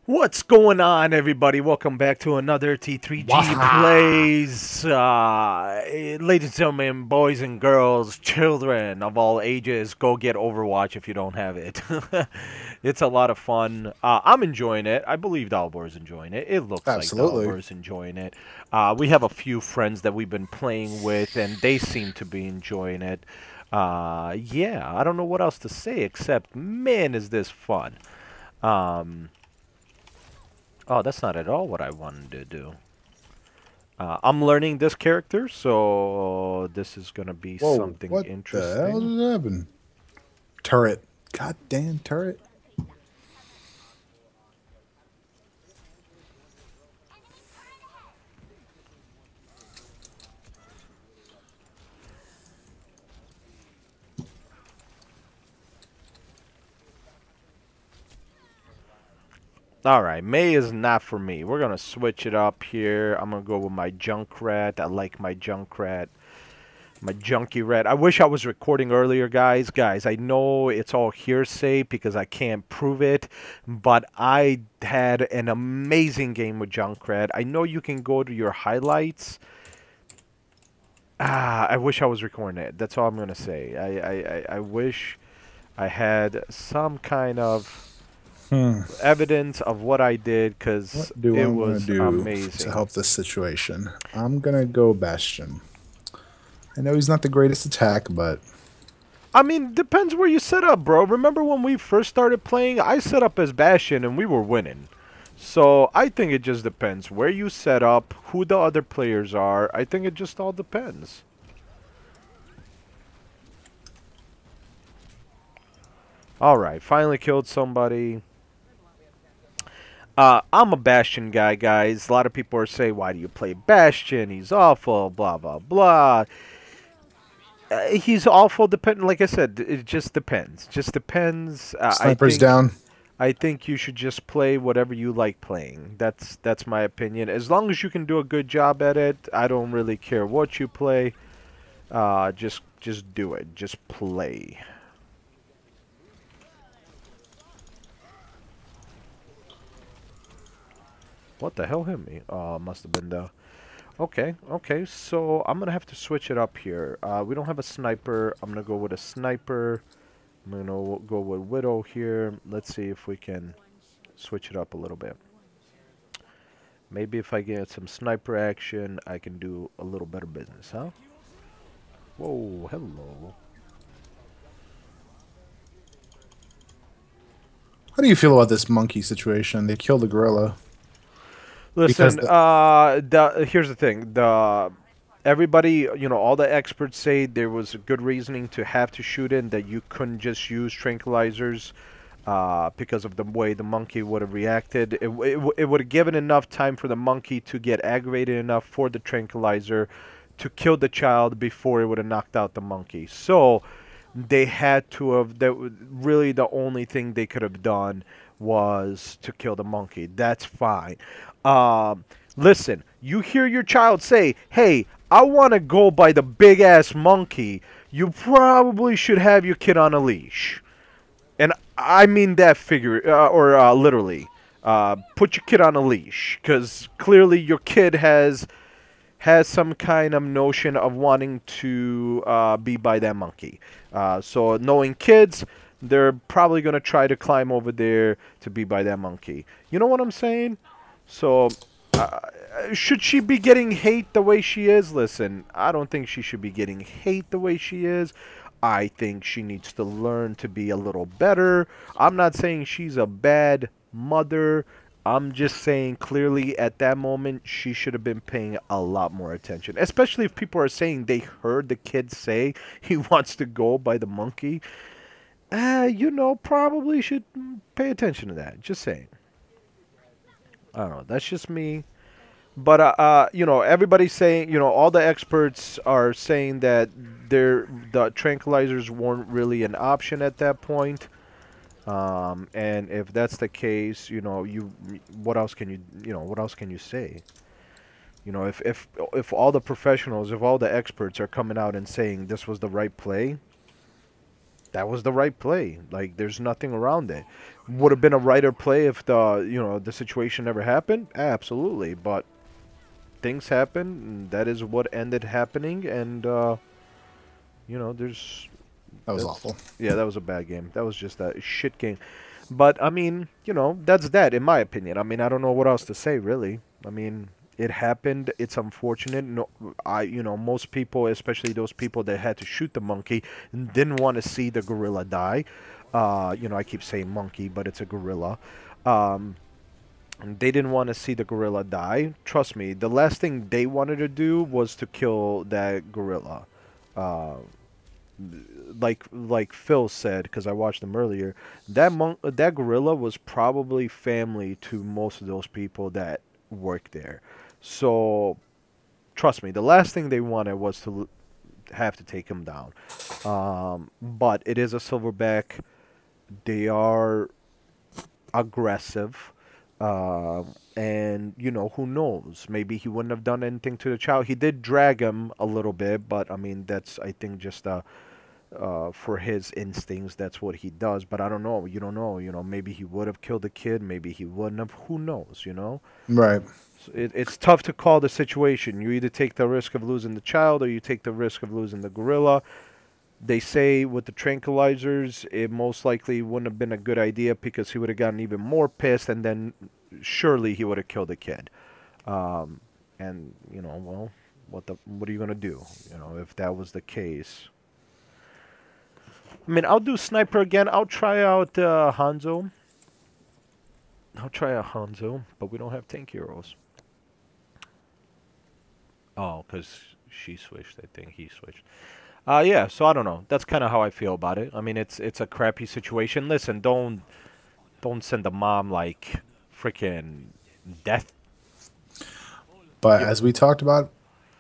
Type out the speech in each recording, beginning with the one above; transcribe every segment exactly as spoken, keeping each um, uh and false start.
What's going on, everybody? Welcome back to another T three G Waha! Plays. Uh, ladies and gentlemen, boys and girls, children of all ages, go get Overwatch if you don't have it. It's a lot of fun. Uh, I'm enjoying it. I believe Dalibor is enjoying it. It looks like Absolutely. Dalibor is enjoying it. Uh, we have a few friends that we've been playing with, and they seem to be enjoying it. Uh, yeah, I don't know what else to say except, man, is this fun. Um, Oh, that's not at all what I wanted to do. Uh, I'm learning this character, so this is gonna be Whoa, something what the hell interesting. just happened? Turret. Goddamn turret. Alright, May is not for me. We're gonna switch it up here. I'm gonna go with my Junkrat. I like my Junkrat. My Junkie Rat. I wish I was recording earlier, guys. Guys, I know it's all hearsay because I can't prove it, but I had an amazing game with Junkrat. I know you can go to your highlights. Ah, I wish I was recording it. That's all I'm gonna say. I, I, I, I wish I had some kind of Hmm. evidence of what I did because What do I it want to was do to amazing. help this situation? I'm gonna go Bastion. I know he's not the greatest attack, but I mean, depends where you set up, bro. Remember when we first started playing? I set up as Bastion and we were winning. So I think it just depends where you set up, who the other players are. I think it just all depends. Alright, finally killed somebody. Uh, I'm a Bastion guy, guys. A lot of people are saying, why do you play Bastion? He's awful, blah, blah, blah. Uh, he's awful, depending, like I said, it just depends. Just depends. Uh, I sniper's think down. I think you should just play whatever you like playing. That's that's my opinion. As long as you can do a good job at it, I don't really care what you play. Uh, just just do it. Just play. What the hell hit me? Oh, must have been the... Okay, okay, so I'm gonna have to switch it up here. Uh, we don't have a sniper. I'm gonna go with a sniper. I'm gonna go with Widow here. Let's see if we can switch it up a little bit. Maybe if I get some sniper action, I can do a little better business, huh? Whoa, hello. How do you feel about this monkey situation? They killed the gorilla because Listen, the uh, the, here's the thing. The everybody, you know, all the experts say there was a good reasoning to have to shoot in, that you couldn't just use tranquilizers uh, because of the way the monkey would have reacted. It, it, it would have given enough time for the monkey to get aggravated enough for the tranquilizer to kill the child before it would have knocked out the monkey. So they had to have, that was really the only thing they could have done was to kill the monkey. That's fine. Um, listen, you hear your child say, hey, I want to go by the big ass monkey. You probably should have your kid on a leash. And I mean that figure, uh, or uh, literally. Uh, put your kid on a leash, because clearly your kid has has some kind of notion of wanting to uh, be by that monkey. Uh, so knowing kids, they're probably going to try to climb over there to be by that monkey. You know what I'm saying? So uh, should she be getting hate the way she is? Listen, I don't think she should be getting hate the way she is. I think she needs to learn to be a little better. I'm not saying she's a bad mother. I'm just saying clearly at that moment she should have been paying a lot more attention. Especially if people are saying they heard the kid say he wants to go by the monkey. Uh, you know, probably should pay attention to that. Just saying. I don't know. That's just me. But uh, uh, you know, everybody's saying, you know, all the experts are saying that they're, the tranquilizers weren't really an option at that point. Um, and if that's the case, you know, you what else can you you know what else can you say? You know, if if if all the professionals, if all the experts are coming out and saying this was the right play, That was the right play. Like, there's nothing around it. Would have been a righter play if the you know the situation never happened. Absolutely, but things happen. And that is what ended happening, and uh, you know, there's That was that's awful. yeah, that was a bad game. That was just a shit game. But I mean, you know, that's that in my opinion. I mean, I don't know what else to say really. I mean, it happened. It's unfortunate. No, I, you know, most people, especially those people that had to shoot the monkey, didn't want to see the gorilla die. Uh, you know, I keep saying monkey, but it's a gorilla. Um, they didn't want to see the gorilla die. Trust me, the last thing they wanted to do was to kill that gorilla. Uh, like like Phil said, because I watched them earlier, that monk, that gorilla was probably family to most of those people that work there. So trust me, the last thing they wanted was to l- have to take him down. Um, but it is a silverback. They are aggressive. Uh, and you know, who knows? Maybe he wouldn't have done anything to the child. He did drag him a little bit, but I mean, that's I think just uh, uh, for his instincts, that's what he does. But I don't know. You don't know. You know, maybe he would have killed the kid. Maybe he wouldn't have. Who knows? You know. Right. So it, it's tough to call the situation. You either take the risk of losing the child, or you take the risk of losing the gorilla. They say with the tranquilizers, it most likely wouldn't have been a good idea because he would have gotten even more pissed, and then surely he would have killed the kid. Um, and you know, well, what the what are you gonna do? You know, if that was the case. I mean, I'll do sniper again. I'll try out uh, Hanzo. I'll try out Hanzo, but we don't have tank heroes. Oh, because she switched. I think he switched. Uh, yeah. So I don't know. That's kind of how I feel about it. I mean, it's it's a crappy situation. Listen, don't don't send the mom like freaking death. But Yeah. as we talked about,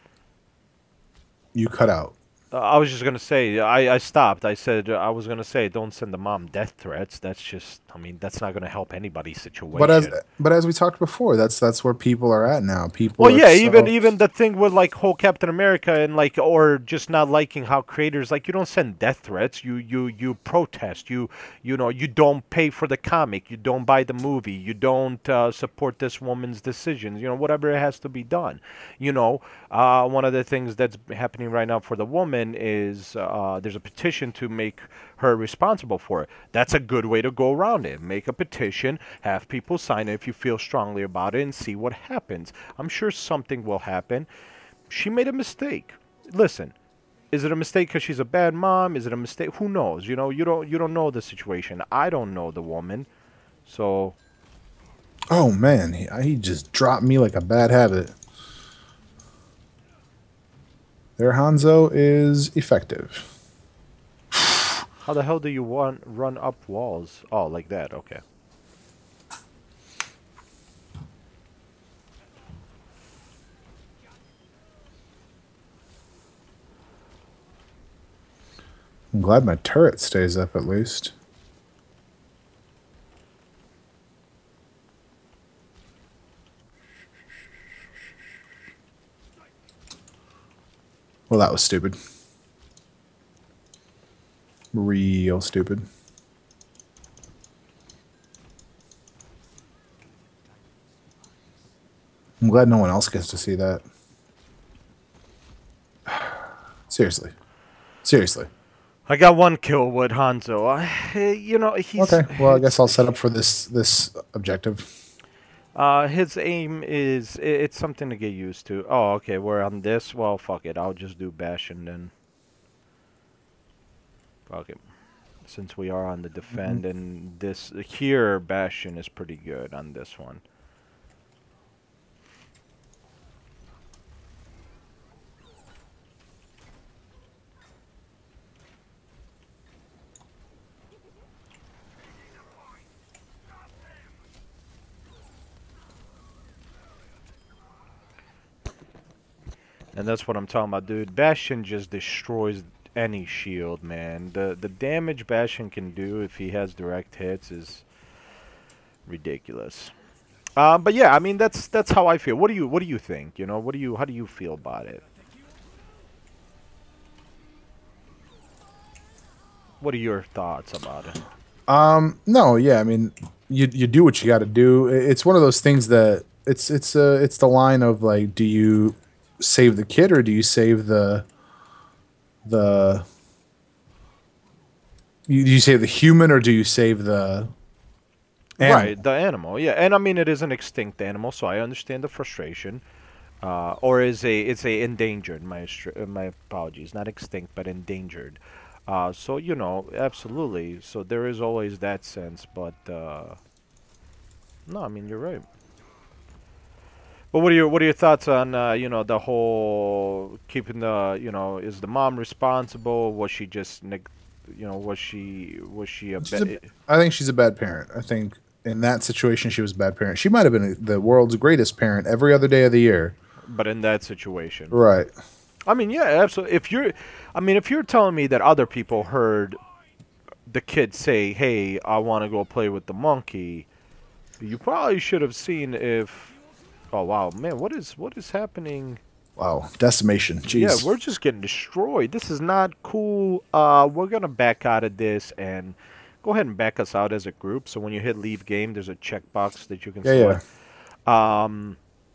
you cut out. Uh, I was just gonna say, I, I stopped. I said uh, I was gonna say, don't send the mom death threats. That's just, I mean, that's not gonna help anybody's But as situation. but as we talked before, that's that's where people are at now. People Well, are yeah, even so even the thing with like whole Captain America and like, or just not liking how creators like, you don't send death threats. You you you protest. You you know you don't pay for the comic. You don't buy the movie. You don't uh, support this woman's decisions. You know, whatever it has to be done. You know, uh, one of the things that's happening right now for the woman is uh, there's a petition to make her responsible for it. That's a good way to go around it. Make a petition, have people sign it if you feel strongly about it, and see what happens. I'm sure something will happen. She made a mistake. Listen, is it a mistake because she's a bad mom? Is it a mistake? Who knows? You know, you don't you don't know the situation. I don't know the woman, so oh man, he, he just dropped me like a bad habit. Their Hanzo is effective. how the hell do you want run up walls? Oh, like that. Okay. I'm glad my turret stays up at least. Well, that was stupid. Real stupid. I'm glad no one else gets to see that. Seriously. Seriously. I got one kill with Hanzo. I, you know, he's Okay, well, I it's- guess I'll set up for this this objective. Uh, his aim is I it's something to get used to. Oh, okay, we're on this. Well, fuck it. I'll just do Bastion then. Fuck it. Since we are on the defend, and this here Bastion is pretty good on this one. And that's what I'm talking about, dude. Bastion just destroys any shield, man. The the damage Bastion can do if he has direct hits is ridiculous. Uh, but yeah, I mean that's that's how I feel. What do you what do you think? You know, what do you how do you feel about it? What are your thoughts about it? Um, no, yeah, I mean, you you do what you got to do. I- It's one of those things that it's it's uh it's the line of like, do you save the kid or do you save the the you, do you save the human or do you save the Right, animal? the animal, yeah, and I mean it is an extinct animal, so I understand the frustration. Uh, or is a it's a endangered. My str- uh, my apologies, not extinct, but endangered. Uh, so you know, absolutely. So there is always that sense, but uh, no, I mean you're right. But what are your what are your thoughts on uh, you know the whole keeping the you know is the mom responsible? Was she just neg- you know was she was she a She's a, bit? I think she's a bad parent. I think in that situation she was a bad parent. She might have been the world's greatest parent every other day of the year. But in that situation, Right. I mean, yeah, absolutely. If you're, I mean, if you're telling me that other people heard the kid say, "Hey, I want to go play with the monkey," you probably should have seen if. Oh wow, man, what is what is happening? Wow. Decimation. Yeah, Jeez. we're just getting destroyed. This is not cool. Uh, we're gonna back out of this and go ahead and back us out as a group. So when you hit leave game, there's a checkbox that you can Yeah, yeah. select. Um,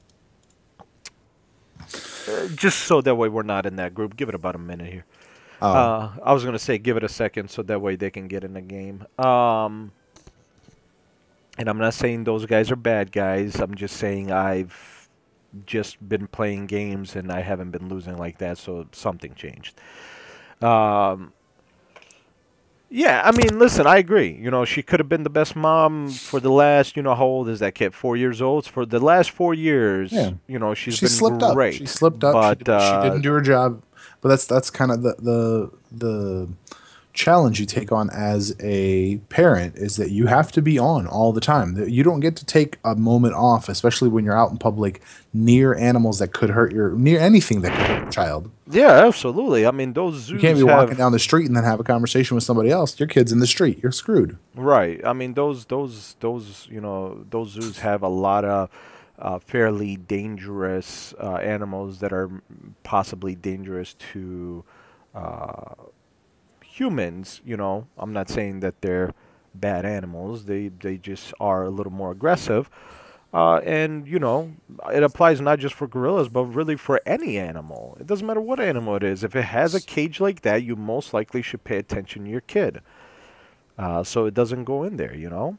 uh, just so that way we're not in that group. Give it about a minute here. Oh. Uh, I was gonna say give it a second so that way they can get in the game. Um, and I'm not saying those guys are bad guys. I'm just saying I've just been playing games and I haven't been losing like that, so something changed. Um, yeah, I mean, listen, I agree. You know, she could have been the best mom for the last, you know, how old is that kid? Four years old. For the last four Yeah. years, you know, she's She been slipped up. She great. slipped up. She But didn't, she uh, didn't do her job. But that's that's kind of the the the challenge you take on as a parent is that you have to be on all the time. That you don't get to take a moment off, especially when you're out in public near animals that could hurt your near anything that could hurt your child. yeah, absolutely. I mean, those You can't be zoos walking have down the street and then have a conversation with somebody else. Your kid's in the street. You're screwed. right. I mean, those those those you know those zoos have a lot of uh, fairly dangerous uh, animals that are m- possibly dangerous to uh, humans. You know, I'm not saying that they're bad animals. They they just are a little more aggressive. Uh, and you know, it applies not just for gorillas, but really for any animal. It doesn't matter what animal it is. If it has a cage like that, you most likely should pay attention to your kid, uh, so it doesn't go in there. You know.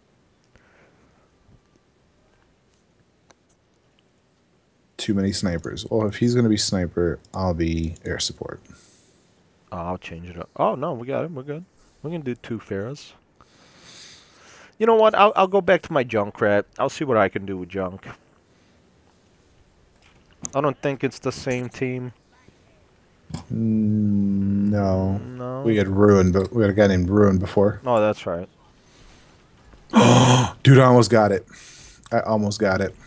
Too many snipers. Well, if he's going to be sniper, I'll be air support. Uh, I'll change it up. Oh no, we got it. We're good. We can do two Pharaohs. You know what? I'll I'll go back to my Junkrat. I'll see what I can do with Junk. I don't think it's the same team. Mm, no. We No. had Ruin, but we had a guy named Ruin before. Oh, that's right. Dude, I almost got it. I almost got it.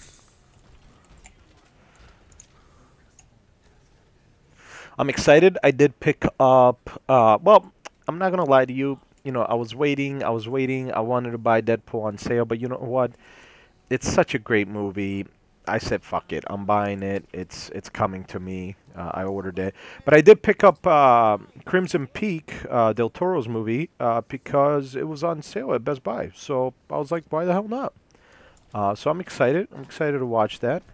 I'm excited. I did pick up. Uh, well, I'm not gonna lie to you. You know, I was waiting. I was waiting. I wanted to buy Deadpool on sale, but you know what? It's such a great movie. I said, "Fuck it, I'm buying it. It's it's coming to me." Uh, I ordered it, but I did pick up uh, Crimson Peak, uh, Del Toro's movie, uh, because it was on sale at Best Buy. So I was like, "Why the hell not?" Uh, so I'm excited. I'm excited to watch that.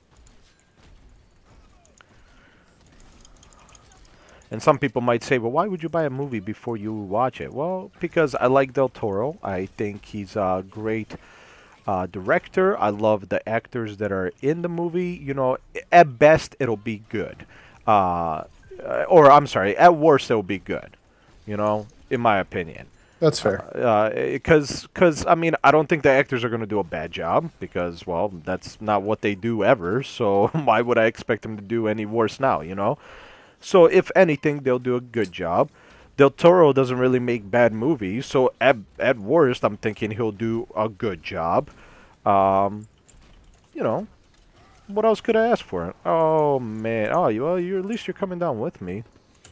And some people might say, "Well, why would you buy a movie before you watch it?" Well, because I like Del Toro. I think he's a great uh, director. I love the actors that are in the movie. You know, at best it'll be good, uh, uh, or I'm sorry, at worst it'll be good. You know, in my opinion, That's fair. because because I mean I don't think the actors are going to do a bad job because well that's not what they do ever. So why would I expect them to do any worse now? You know, so if anything they'll do a good job. Del Toro doesn't really make bad movies, so at at worst, I'm thinking he'll do a good job. Um, you know, what else could I ask for? Oh man, oh you well, you at least you're coming down with me.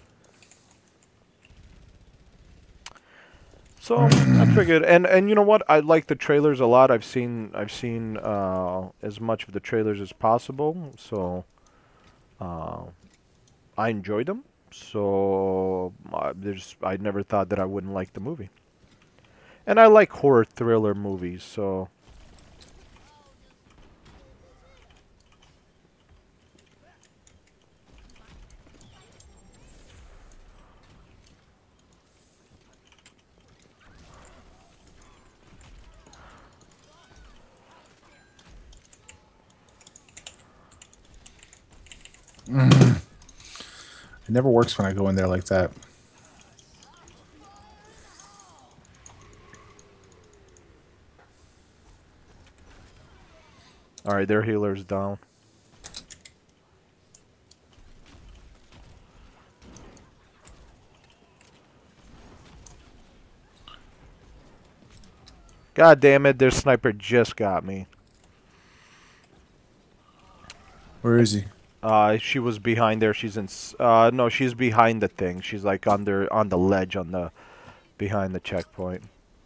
So I figured, and and you know what? I like the trailers a lot. I've seen I've seen uh, as much of the trailers as possible, so uh, I enjoyed them. So uh, there's I never thought that I wouldn't like the movie. And I like horror thriller movies, so It never works when I go in there like that. all right, their healer's down. God damn it, their sniper just got me. Where is he? Uh, she was behind there. She's in. s- Uh, no, she's behind the thing. She's like under on the ledge on the behind the checkpoint.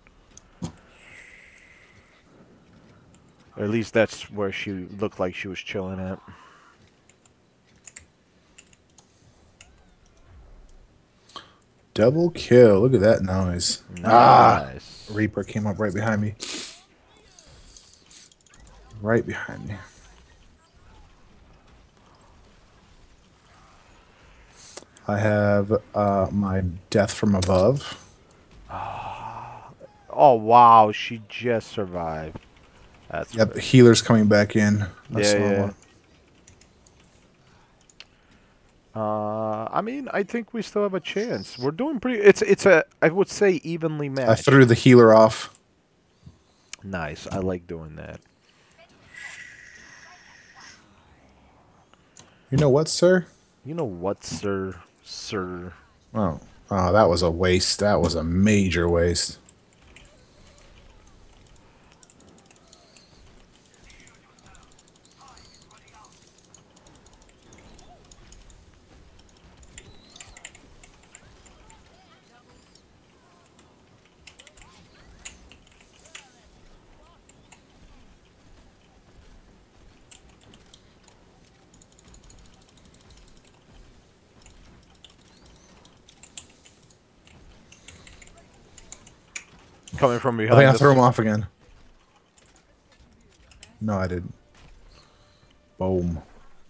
Or at least that's where she looked like she was chilling at. Double kill. Look at that noise. Ah! Nice. Reaper came up right behind me. Right behind me. I have uh, my death from above. Oh wow, she just survived. That's Yep, good. healer's coming back in. I Yeah, saw yeah. one. Uh, I mean, I think we still have a chance. We're doing pretty. It's it's a I would say evenly I matched. threw the healer off. Nice. I like doing that. You know what, sir? You know what, sir? Sir. Oh, oh, that was a waste. That was a major waste. Coming from I behind think I us. threw him off again. No, I didn't. Boom.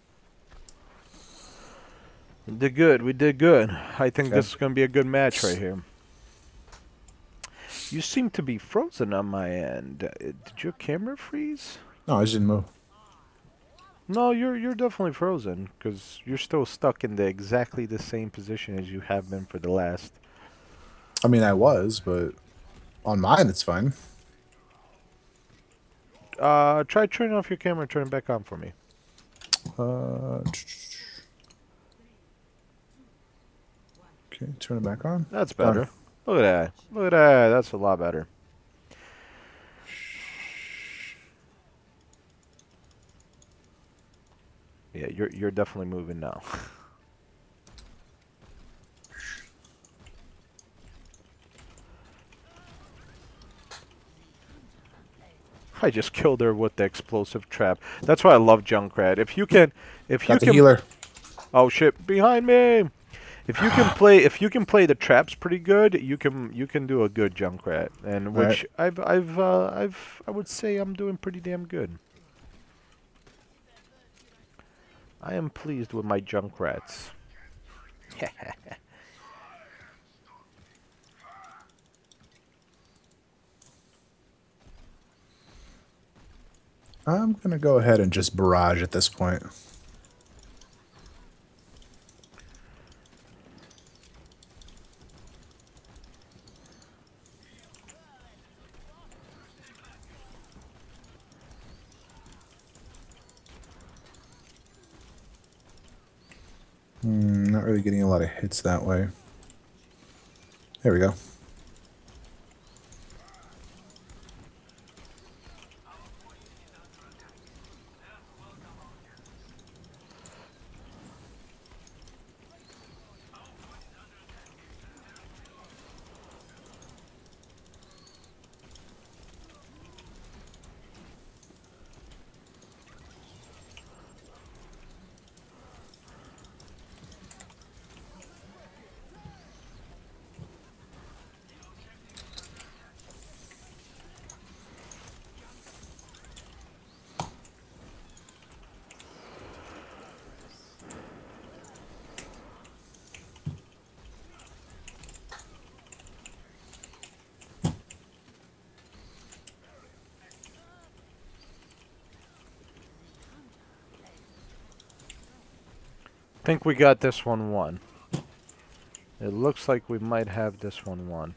We did good. We did good. I think Okay. this is going to be a good match right here. You seem to be frozen on my end. Uh, Did your camera freeze? No, I just didn't move. No, you're you're definitely frozen because you're still stuck in the exactly the same position as you have been for the last. I mean, I was, but on mine, it's fine. Uh, try turning off your camera and turn it back on for me. Uh, okay, turn it back on. That's Done. better. Look at that. Look at that. That's a lot better. Yeah, you're you're definitely moving now. I just killed her with the explosive trap. That's why I love Junkrat. If you can, if you Got the can. healer. Oh shit! Behind me. If you can play, if you can play the traps pretty good, you can you can do a good Junkrat, and which Right. I've I've uh, I've I would say I'm doing pretty damn good. I am pleased with my Junkrats. I'm gonna go ahead and just barrage at this point. Hmm, not really getting a lot of hits that way. There we go. think we got this one won. It looks like we might have this one won.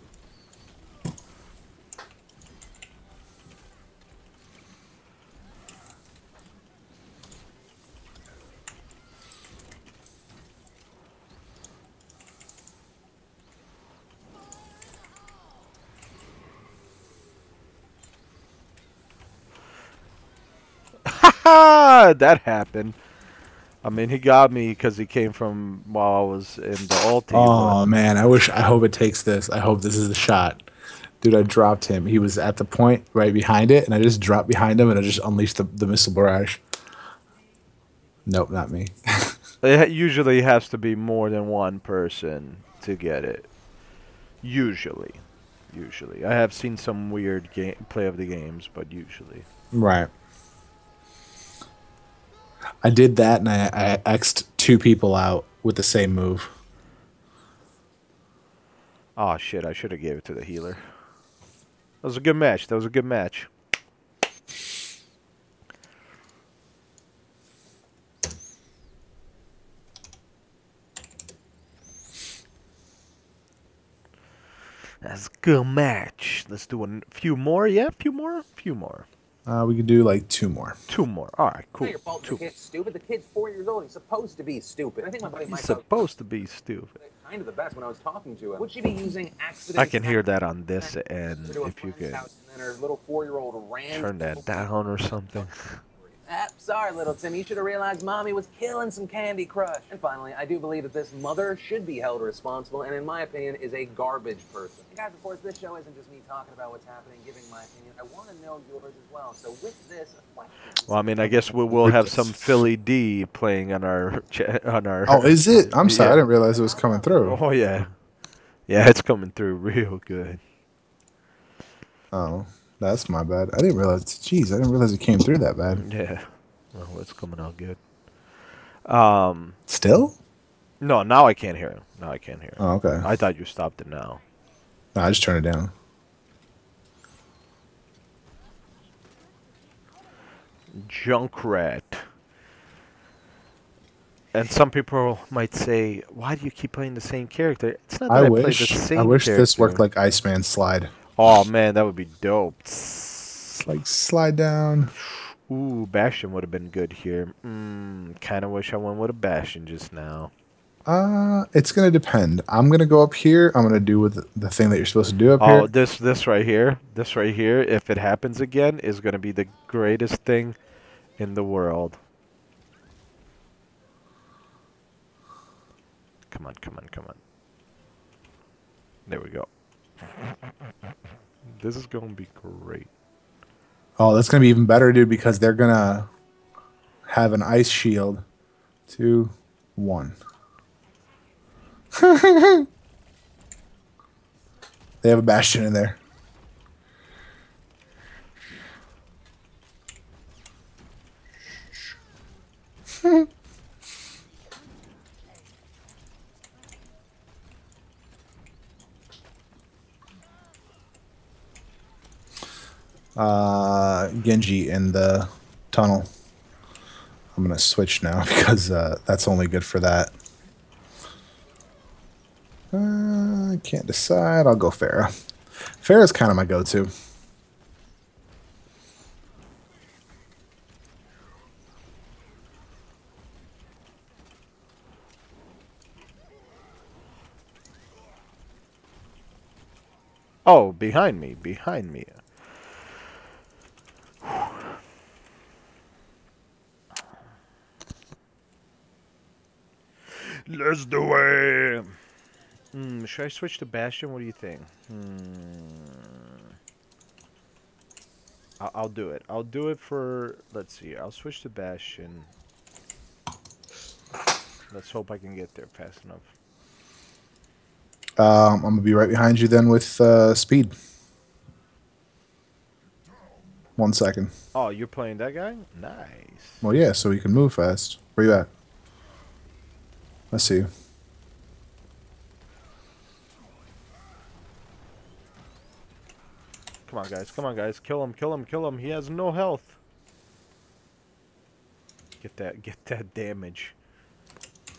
Ha! That happened. I mean, he got me because he came from while I was in the ulti. Oh man, I wish. I hope it takes this. I hope this is the shot, dude. I dropped him. He was at the point right behind it, and I just dropped behind him, and I just unleashed the, the missile barrage. Nope, not me. It usually has to be more than one person to get it. Usually, usually. I have seen some weird game play of the games, but usually. Right. I did that, and I, I X'd two people out with the same move. Oh shit! I should have gave it to the healer. That was a good match. That was a good match. That's a good match. Let's do a few more. Yeah, a few more. A few more. Uh, we could do like two more. Two more. All right, cool. Not your fault Two. the kid's stupid. The kid's four years old. He's supposed to be stupid. I think my buddy He's Mike supposed to be stupid. kind of the best when I was talking to him. Would she be using accidents? I can hear that on this end. to a If you friend's could house, and then her little four-year-old ran. turn that down or something. Ah, sorry, little Tim. You should have realized Mommy was killing some Candy Crush. And finally, I do believe that this mother should be held responsible, and in my opinion, is a garbage person. And guys, of course, this show isn't just me talking about what's happening, giving my opinion. I want to know yours as well. So with this, a question. Well, I mean, I guess we will have some Philly D playing on our cha- on our. Oh, is it? I'm sorry, Yeah. I didn't realize it was coming through. Oh yeah, yeah, it's coming through real good. Oh, that's my bad. I didn't realize. Jeez, I didn't realize it came through that bad. Yeah, well, it's coming out good. Um, Still? no, now I can't hear him. Now I can't hear him. Oh, okay. I thought you stopped it now. No, I just turned it down. Junkrat. And some people might say, "Why do you keep playing the same character?" It's not that I, I play wish. the same I wish this character. worked like Iceman slide. Oh man, that would be dope. It's like slide down. Ooh, Bastion would have been good here. Mm, kind of wish I went with a Bastion just now. Uh, it's gonna depend. I'm gonna go up here. I'm gonna do with the thing that you're supposed to do up Oh, here. this this right here, this right here, if it happens again, is gonna be the greatest thing in the world. Come on, come on, come on. There we go. This is gonna be great. Oh, that's gonna be even better, dude, because they're gonna have an ice shield. Two, one. They have a Bastion in there. uh, Genji in the tunnel. I'm gonna switch now because uh, that's only good for that. Uh, I can't decide. I'll go Pharah. Pharah's kind of my go-to. Oh, behind me, behind me. Let's do it. Hmm, should I switch to Bastion? What do you think? Hmm. I'll, I'll do it. I'll do it for. Let's see. I'll switch to Bastion. Let's hope I can get there fast enough. Um, I'm gonna be right behind you then with uh, speed. One second. Oh, you're playing that guy? Nice. Well, yeah, so you can move fast. Where you at? Let's see. Come on, guys. Come on, guys. Kill him. Kill him. Kill him. He has no health. Get that. Get that damage.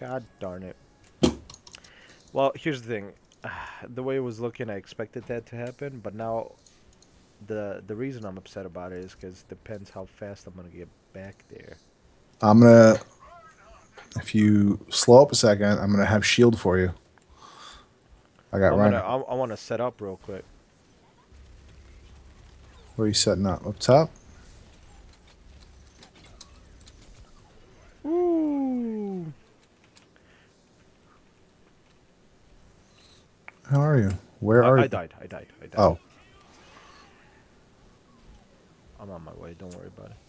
God darn it. Well, here's the thing. The way it was looking, I expected that to happen, but now the the reason I'm upset about it is because depends how fast I'm gonna get back there. I'm gonna. If you slow up a second, I'm gonna have shield for you. I got I'm gonna. Rhino. I, I want to set up real quick. Where are you setting up? Up top? Ooh. How are you? Where are I, I you? died. I died. I died. Oh, I'm on my way. Don't worry about it.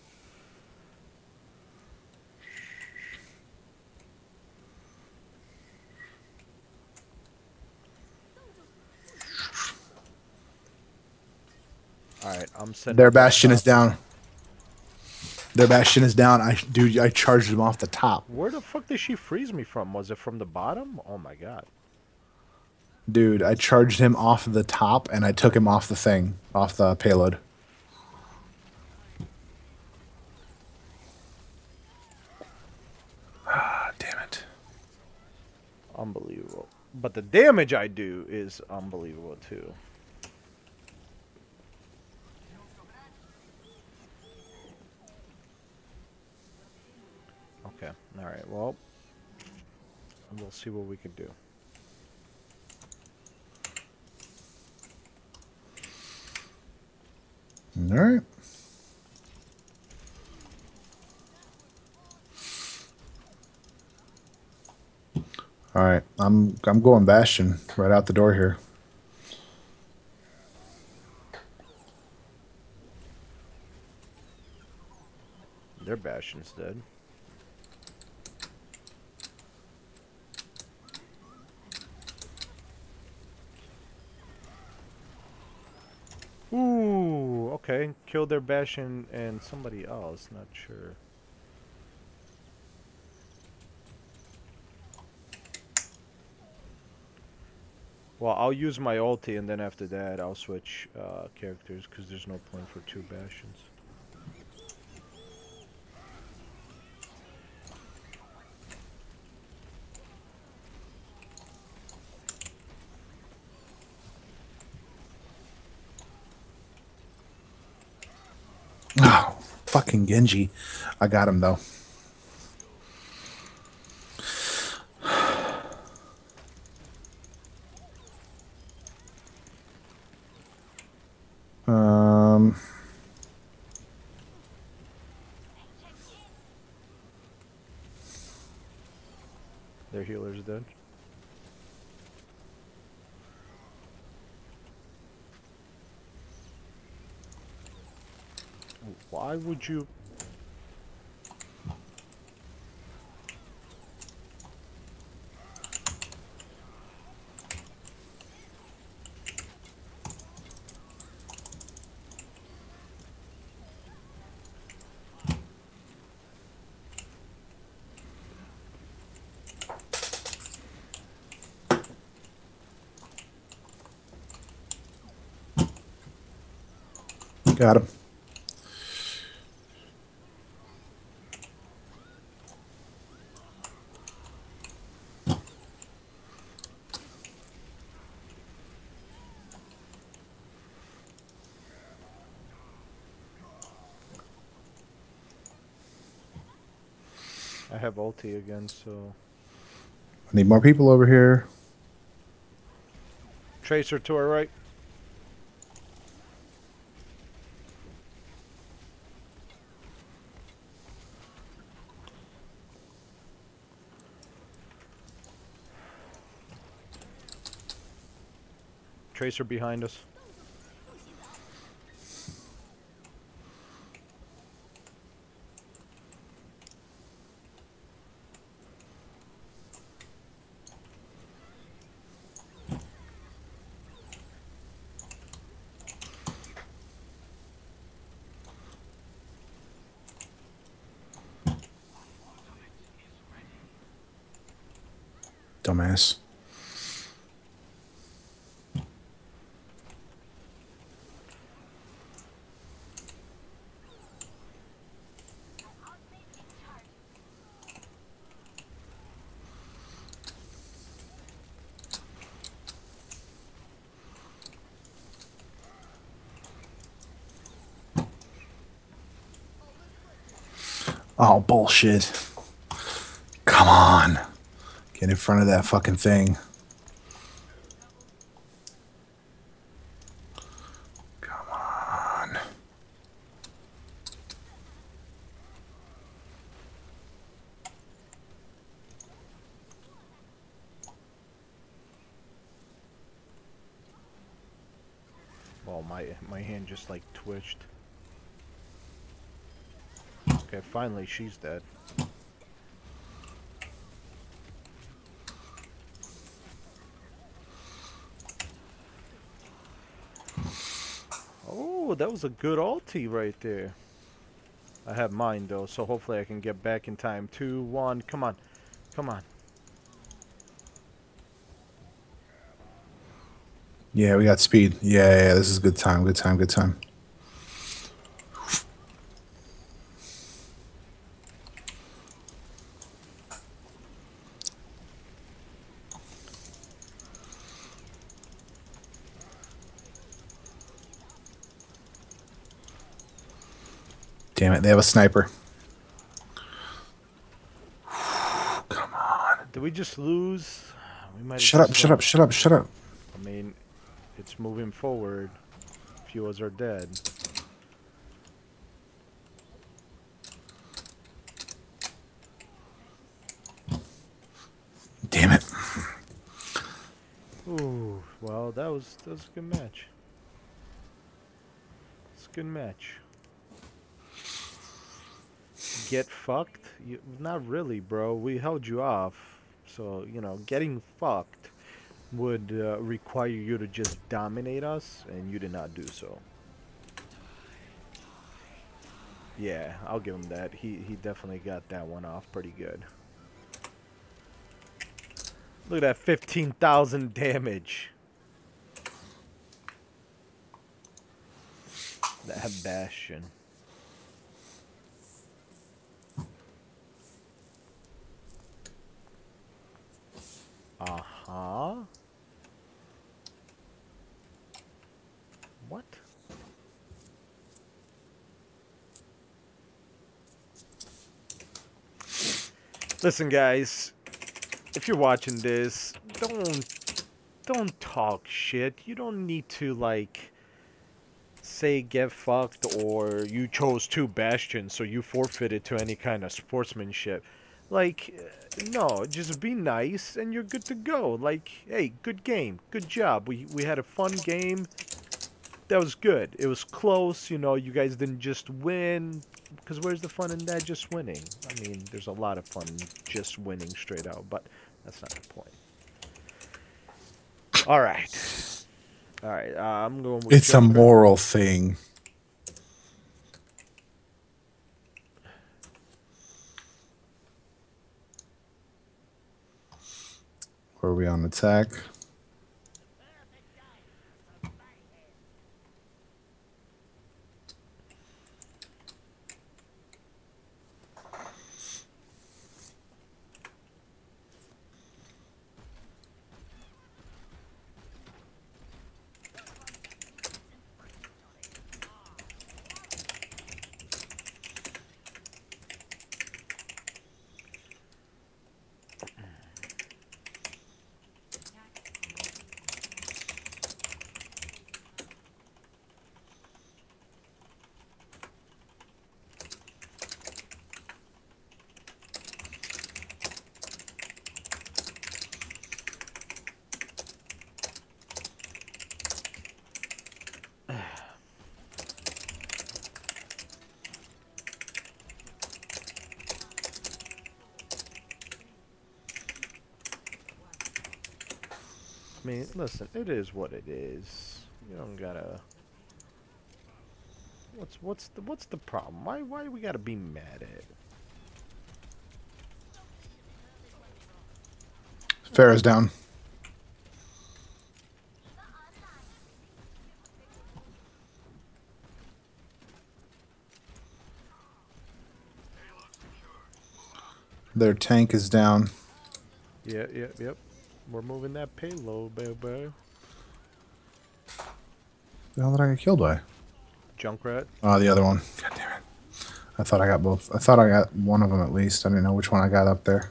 All right, I'm setting their up on bastion is top. down. Their bastion is down. I dude, I charged him off the top. Where the fuck did she freeze me from? Was it from the bottom? Oh my god. Dude, I charged him off the top and I took him off the thing, off the payload. Ah, damn it. Unbelievable. But the damage I do is unbelievable too. Okay. All right. Well, we'll see what we can do. All right. All right. I'm I'm going bastion right out the door here. Their bastion's dead. Ooh, okay. Killed their bastion and somebody else, not sure. Well, I'll use my ulti and then after that I'll switch uh, characters because there's no point for two bastions. Oh, fucking Genji. I got him though. Um, Their healer's dead. Why would you... got him. I have ulti again, so... I need more people over here. Tracer to our right. Tracer behind us. Dumbass. Oh, bullshit. Come on. Get in front of that fucking thing. Come on. Well, my my hand just like twitched. Okay, finally she's dead. Oh, that was a good ulti right there. I have mine though, so hopefully I can get back in time. Two, one, come on. Come on. Yeah, we got speed. Yeah, yeah, yeah, this is good time, good time, good time. Damn it, they have a sniper. Come on. Did we just lose? We might have Shut up, just shut up, lost. shut up, shut up. I mean, it's moving forward. A few of us are dead. Damn it. Ooh, well, that was that was a good match. It's a good match. Get fucked? You, not really, bro. We held you off. So, you know, getting fucked would uh, require you to just dominate us, and you did not do so. Yeah, I'll give him that. He, he definitely got that one off pretty good. Look at that fifteen thousand damage. That Bastion. Uh-huh. What? Listen, guys. If you're watching this, don't don't talk shit. You don't need to like say get fucked or you chose two bastions so you forfeited to any kind of sportsmanship. Like, no, just be nice and you're good to go. Like, hey, good game, good job. We we had a fun game. That was good. It was close. You know, you guys didn't just win. Because where's the fun in that just winning? I mean, there's a lot of fun just winning straight out, but that's not the point. All right. All right. Uh, I'm going with It's Joker. a moral thing. Where are we on attack? I mean, listen, it is what it is. You don't gotta. What's what's the what's the problem? Why why do we gotta be mad at it? Farrah's down. Their tank is down. Yeah, yeah, yep. We're moving that payload, baby. The hell did I get killed by? Junkrat. Oh, the other one. God damn it. I thought I got both. I thought I got one of them at least. I didn't know which one I got up there.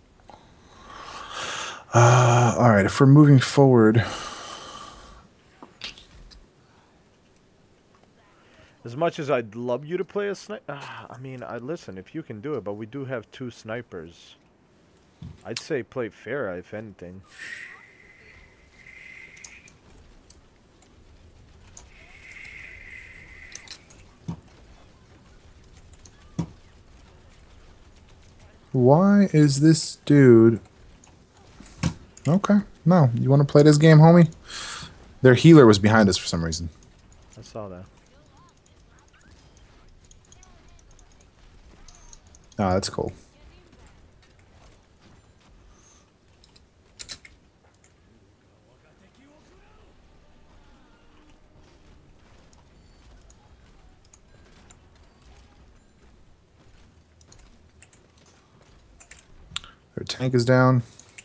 Uh, all right, if we're moving forward... As much as I'd love you to play a sniper... Uh, I mean, I listen, if you can do it, but we do have two snipers. I'd say play Pharah, if anything. Why is this dude... Okay, no. You want to play this game, homie? Their healer was behind us for some reason. I saw that. Oh, that's cool. Their tank is down.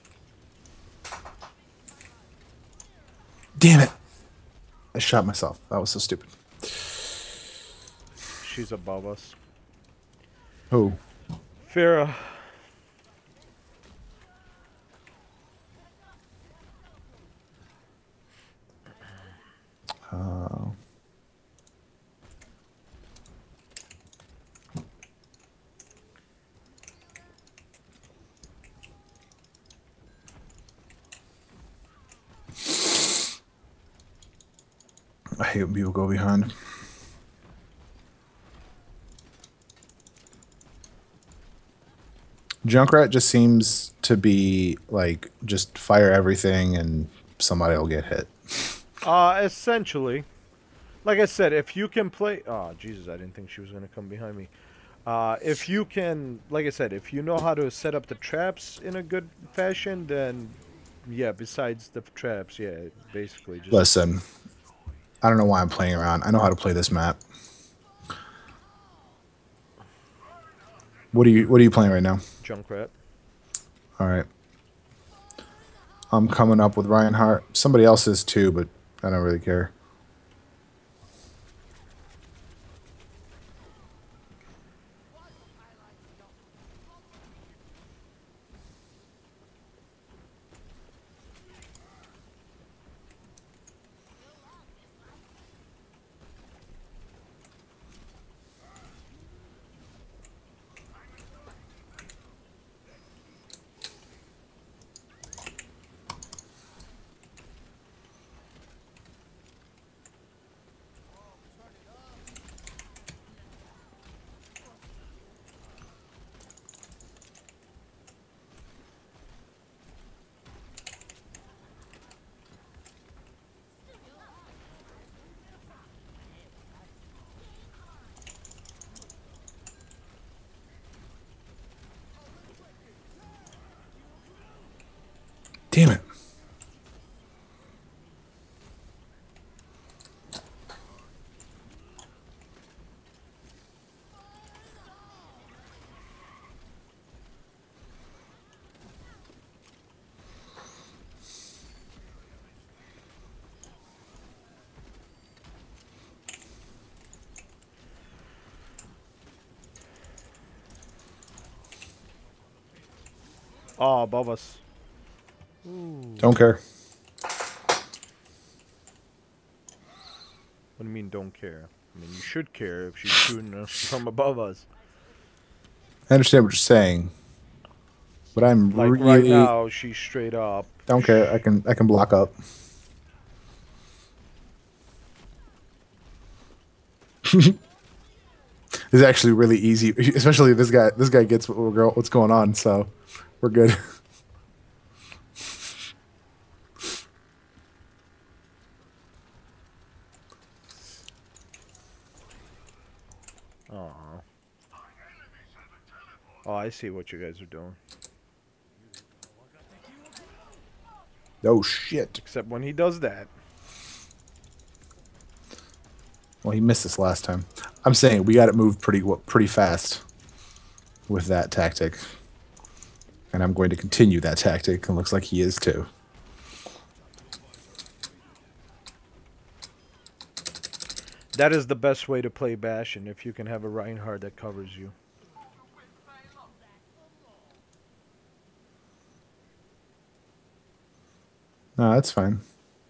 Damn it! I shot myself. That was so stupid. She's above us. Who? Pharah. Uh, I hate when people go behind. Junkrat just seems to be like just fire everything and somebody will get hit. Uh, essentially. Like I said, if you can play... Oh, Jesus, I didn't think she was going to come behind me. Uh, if you can... Like I said, if you know how to set up the traps in a good fashion, then... Yeah, besides the traps, yeah, basically just... Listen, I don't know why I'm playing around. I know how to play this map. What are you What are you playing right now? Junkrat. All right. I'm coming up with Reinhardt. Somebody else is too, but I don't really care. Damn it. Oh, above us. Don't care. What do you mean, don't care? I mean, you should care if she's shooting us from above us. I understand what you're saying, but I'm Like really right now, she's straight up. don't care. I can I can block up. It's actually really easy, especially if this guy this guy gets what we're go, what's going on, so we're good. Oh. Oh, I see what you guys are doing. Oh shit. Except when he does that. Well, he missed this last time. I'm saying we got it moved pretty pretty fast with that tactic. And I'm going to continue that tactic, and looks like he is too. That is the best way to play Bastion, if you can have a Reinhardt that covers you. No, that's fine.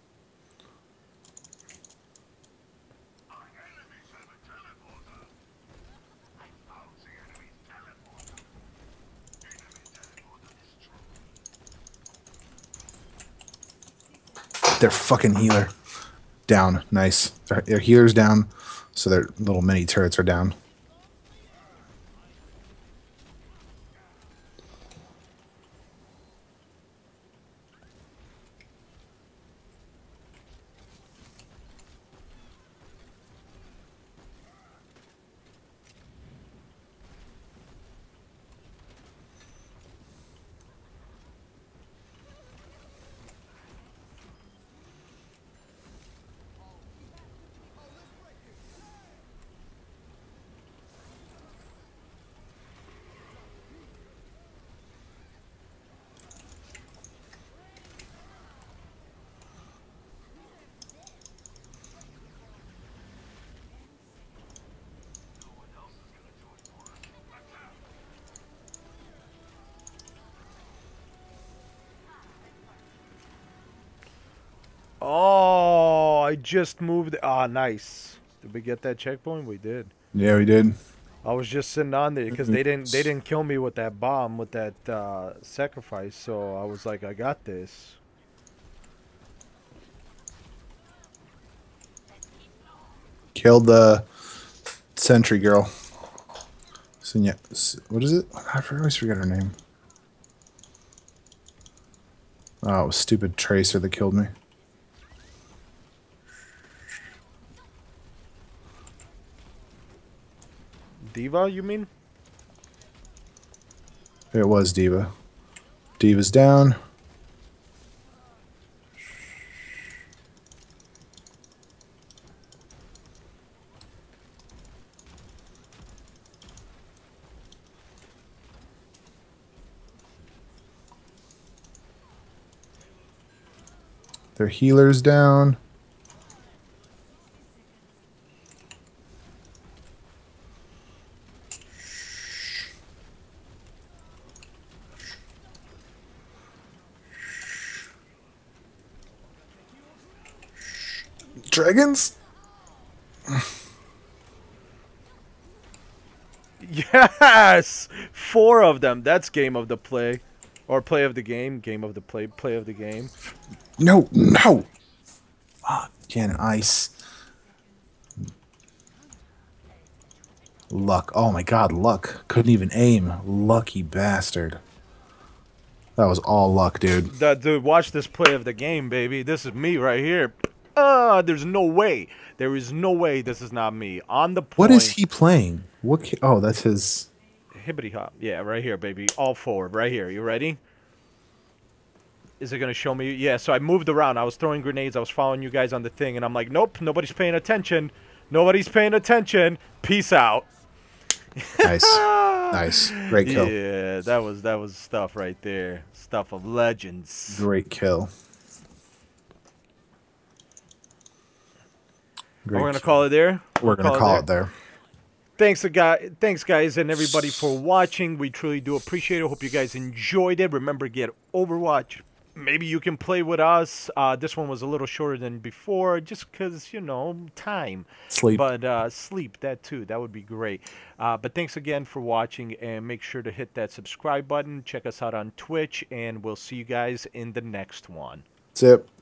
Their fucking healer down. Nice. Their, their healer's down, so their little mini turrets are down. Oh, I just moved. Ah, nice. Did we get that checkpoint? We did. Yeah, we did. I was just sitting on there because they didn't they didn't kill me with that bomb with that uh, sacrifice. So I was like, I got this. Killed the sentry girl. So, yeah, what is it? I always forget her name. Oh, it was stupid Tracer that killed me. D.Va, you mean? It was D.Va. D.Va's down. Their healer's down. Dragons? Yes! Four of them. That's game of the play. Or play of the game. Game of the play. Play of the game. No, no! Fucking ice. Luck. Oh my god, luck. Couldn't even aim. Lucky bastard. That was all luck, dude. That dude, watch this play of the game, baby. This is me right here. Ah, there's no way. There is no way this is not me. On the point. What is he playing? What? Ca oh, that's his. Hibbity hop. Yeah, right here, baby. All forward, right here. You ready? Is it going to show me? Yeah, so I moved around. I was throwing grenades. I was following you guys on the thing. And I'm like, nope, nobody's paying attention. Nobody's paying attention. Peace out. Nice. Nice. Great kill. Yeah, that was, that was stuff right there. Stuff of legends. Great kill. Great We're going to kill. call it there? We're going to call it there. Thanks, guys. Thanks, guys, and everybody for watching. We truly do appreciate it. Hope you guys enjoyed it. Remember, get Overwatch. Maybe you can play with us. Uh, this one was a little shorter than before, just because, you know, time. Sleep. But uh, sleep, that too. That would be great. Uh, but thanks again for watching, and make sure to hit that subscribe button. Check us out on Twitch, and we'll see you guys in the next one. That's it.